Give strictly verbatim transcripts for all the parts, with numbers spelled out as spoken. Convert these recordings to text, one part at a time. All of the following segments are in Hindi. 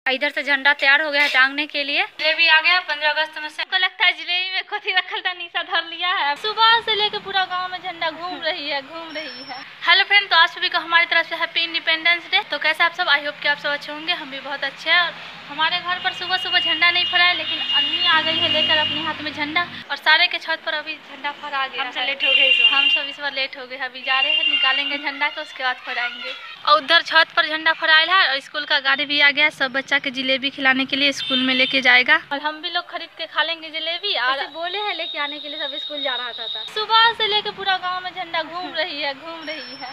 इधर से झंडा तैयार हो गया है टांगने के लिए। जलेबी आ गया पंद्रह अगस्त में से। तो लगता है जलेबी में कथी रखल था निशा धर लिया है। सुबह से लेकर पूरा गांव में झंडा घूम रही है घूम रही है। हेलो फ्रेंड, तो आज सभी को हमारी तरफ से हैप्पी इंडिपेंडेंस डे। तो कैसे आप सब, आई होप कि आप सब अच्छे होंगे। हम भी बहुत अच्छे हैं। हमारे घर पर सुबह सुबह झंडा नहीं फहराया, लेकिन अन्नी आ गई है लेकर अपने हाथ में झंडा, और सारे के छत पर अभी झंडा फहरा गया। हम सब लेट हो गए हम सब इस बार लेट हो गए। अभी जा रहे हैं, निकालेंगे झंडा को, उसके बाद फहराएंगे। और उधर छत पर झंडा फहराया है, और स्कूल का गाड़ी भी आ गया। सब बच्चा के जलेबी खिलाने के लिए स्कूल में लेके जाएगा, और हम भी लोग खरीद के खा लेंगे जलेबी। और बोले हैं लेके आने के लिए, सब स्कूल जा रहा था, था। सुबह से लेकर पूरा गाँव में झंडा घूम रही है घूम रही है।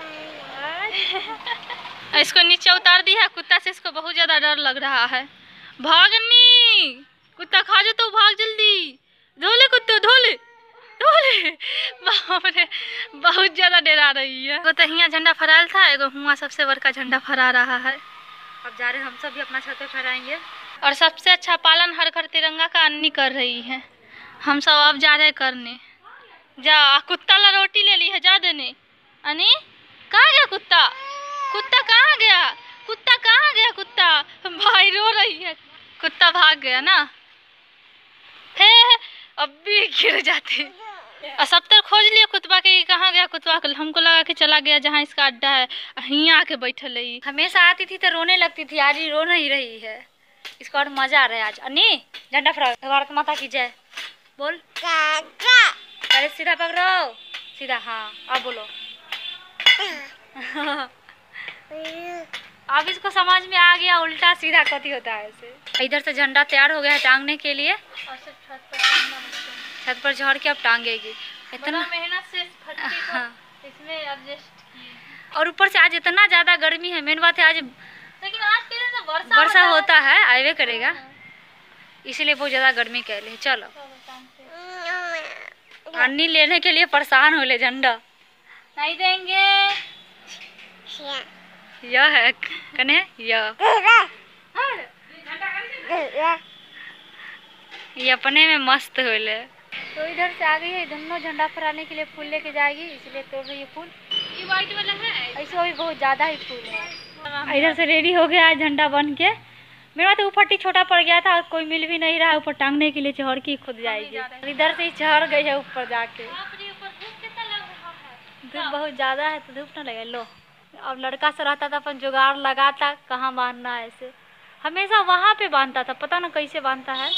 इसको नीचे उतार दिया है, कुत्ता से इसको बहुत ज्यादा डर लग रहा है। भागनी, कुत्ता खा जो तो भाग जल्दी। धोले कुत्ते धोले धोले। बाप रे, बहुत ज्यादा डरा रही है। तो यहाँ झंडा फहराल था, एगो हुआ सबसे बड़का झंडा फहरा रहा है। अब जा रहे हम सब भी अपना छत पे फहराएंगे। और सबसे अच्छा पालन हर घर तिरंगा का अन्नी कर रही है। हम सब अब जा रहे करने। जा, कुत्ता ला रोटी ले ली है, जा देने। अन्नी कहाँ गया कुत्ता? कुत्ता कहाँ गया? कुत्ता कहाँ गया? कुत्ता भाई रो रही है। कुत्ता भाग गया ना, हे अब भी गिर जाते। और सब तक खोज लिए कुत्ता के, कहाँ गया कुत्ता? हमको लगा कि चला गया जहाँ इसका अड्डा है, यहाँ आके बैठल रही। हमेशा आती थी तो रोने लगती थी, आज ही रो नहीं रही है। इसको और मजा आ रहा है आज। अन्नी झंडा फहराओ, भारत माता की जय बोल। अरे सीधा पकड़ो, सीधा। हाँ अब बोलो। अब इसको समझ में आ गया उल्टा सीधा कथी होता है ऐसे। इधर से झंडा तैयार हो गया है टांगने के लिए, और सब छत पर छत पर चढ़ के अब टांगेगी। इतना मेहनत से हाँ। इसमें एडजस्ट किए। और ऊपर से आज इतना ज्यादा गर्मी है, मेन बात है आज, लेकिन आज के दिन तो वर्षा वर्षा होता है, है आइवे करेगा, इसीलिए बहुत ज्यादा गर्मी कह ले। चलो अन्नी लेने के लिए परेशान हो ले, झंडा नहीं देंगे। यह है कने यह ये अपने में मस्त हो ले। तो इधर से आ गई है, दोनों झंडा फहराने के लिए फूल लेके जाएगी, इसलिए तोड़ रही है फूल। ये व्हाइट वाला है, ऐसे भी बहुत ज्यादा ही फूल है। इधर से रेडी हो गया है झंडा बन के। मेरा तो ऊपर छोटा पड़ गया था, कोई मिल भी नहीं रहा ऊपर टांगने के लिए, चढ़ के खुद जाएगी। इधर से ही चढ़ गई है ऊपर जाके। धूप बहुत ज्यादा है तो धूप न लगे। लो, अब लड़का से रहता था अपन जुगाड़ लगाता कहाँ बांधना है ऐसे, हमेशा वहाँ पे बांधता था, पता ना कैसे बांधता है।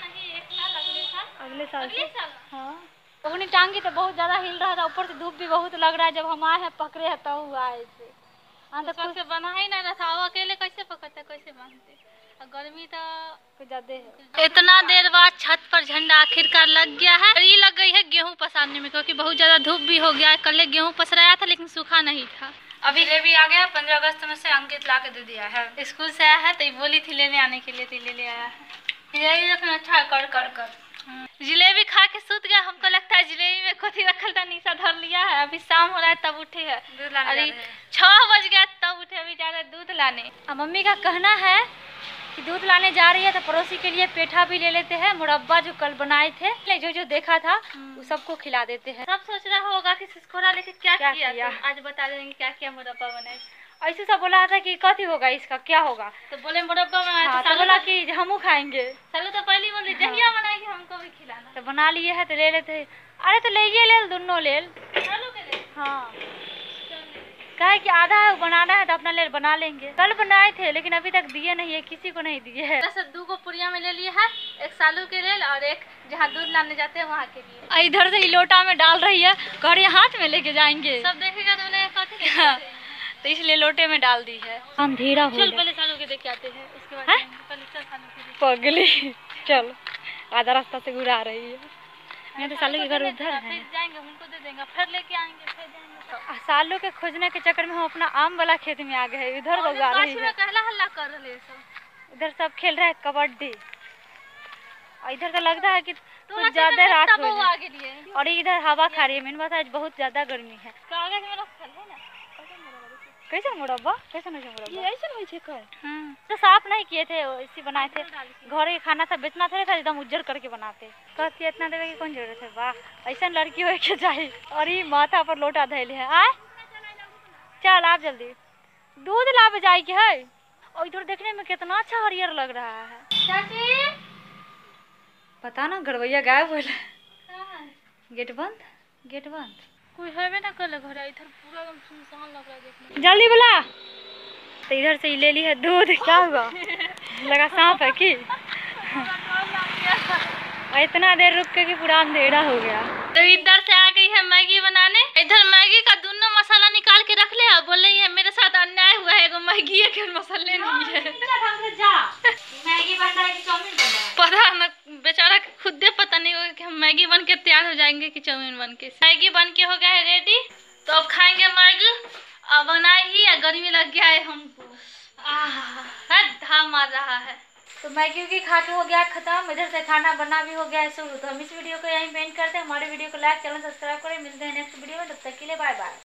अगले साल से हाँ अपनी टांगी तो बहुत ज्यादा हिल रहा था, ऊपर से धूप भी बहुत लग रहा है। जब हम आए हैं पकड़े है तब हुआ है ऐसे। हाँ तो कुछ बना ही नहीं रहा था, वो अकेले कैसे पकड़ते कैसे बांधते, गर्मी तो कुछ ज्यादा है। इतना देर बाद छत पर झंडा आखिरकार लग गया है। ये लग गई है गेहूं पसारने में, क्योंकि बहुत ज्यादा धूप भी हो गया है। कल गेहूं पसराया था लेकिन सूखा नहीं था। अभी जलेबी आ गया, पंद्रह अगस्त में से अंकित ला के दे दिया है। स्कूल से आया है तो बोली थी लेने आने के लिए, तो ले ले आया है। जलेबी रखना अच्छा कर कर कर। जलेबी खा के सूत गया। हमको लगता है जलेबी में कथी रखल था निशा धर लिया है। अभी शाम हो रहा है तब उठे है, अरे छह बज गया तब उठे। अभी जा रहे दूध लाने। अब मम्मी का कहना है कि दूध लाने जा रही है तो पड़ोसी के लिए पेठा भी ले लेते हैं, मुरब्बा जो कल बनाए थे, जो जो देखा था वो सबको खिला देते हैं। सब सोच रहा होगा कि सिस्कोरा लेके क्या, क्या किया, किया? तो आज बता देंगे क्या क्या मुरब्बा बनाए। ऐसे सब बोला था कि कथी होगा इसका, क्या होगा, तो बोले मुरब्बा बनाया। हाँ, तो बोला कि हम खाएंगे। चलो तो पहली बोली जहिया बनाएगी हमको भी खिलाना। तो बना लिए है तो ले लेते। अरे तो ले ले दोनों ले। हाँ कहे कि आधा है बनाना है तो अपना ले बना लेंगे। कल बनाए थे लेकिन अभी तक दिए नहीं है, किसी को नहीं दिए है। दो को पुड़िया में ले लिए है, एक सालू के लिए और एक जहाँ दूध लाने जाते हैं वहाँ के लिए। इधर से लोटा में डाल रही है, कड़ी हाथ में लेके जाएंगे, सब देखेगा तो बोले हाँ, तो इसलिए लोटे में डाल दी है। अंधेरा हो चल पहले सालू के देख के आते हैं, उसके बाद पहले सालू के। पगली चल, आधा रास्ता से घुरा रही है। मैं तो सालू के घर उधर है, फिर जाएंगे उनको दे देंगे, फिर लेके आएंगे, फिर जाएंगे। सालू के खोजने के चक्कर में हम अपना आम वाला खेत में आ गए। इधर बगा रही है, कहला हल्ला कर रहे सब। इधर सब खेल रहे हैं कबड्डी, और इधर तो लगता है कि कुछ ज्यादा रात हो गई। और इधर हवा खा रही है। मेन बात है आज बहुत ज्यादा गर्मी है। कैसे मुरब्बा, कैसे नहीं मुरब्बा, ये ऐसे नहीं छे कर। हां तो साफ नहीं किए थे, ऐसे बनाए थे। घर के खाना था, बेचना था, था एकदम उज्जर करके बनाते। कहती इतना देवे की कौन जरूरत है, वाह ऐसा लड़की होए के चाहिए। और ये माथा पर लोटा धैले है। आ चल आप जल्दी दूध ला बजाई के है। और इधर देखने में कितना अच्छा हरियर लग रहा है। चाची पता ना गड़वैया गायब हो गेट बंद गेट बंद कोई है भी ना कल घर इधर पूरा एकदम सुनसान लग रहा है देखने। जल्दी बुला। तो इधर से ही ले ली है दूध। क्या हुआ लगा सांप है कि इतना देर रुक के कि पूरा अंधेरा हो गया। तो इधर से आ गई है मैगी बनाने। इधर मैगी का दोनों मसाला निकाल के रख ले और बोल रही है मेरे साथ अन्याय हुआ है, एगो मैगी है केवल मसाले नहीं है। जा मैगी बन रहा है कि चाउमीन बन रहा है पता न, बेचारा खुद दे पता नहीं होगा कि हम मैगी बन के तैयार हो जाएंगे कि चाउमीन बन के। मैगी बन के हो गया है रेडी, तो अब खाएंगे मैगी। अब बनाई ही है, गर्मी लग गया है हमको, आह धाम आ रहा है। तो मैगी की खा के हो गया खत्म। इधर से खाना बना भी हो गया है शुरू। तो हम इस वीडियो को यहीं पेंट करते हैं। हमारे वीडियो को लाइक चैनल सब्सक्राइब करें। मिलते हैं नेक्स्ट वीडियो में, तब तक के लिए बाय बाय।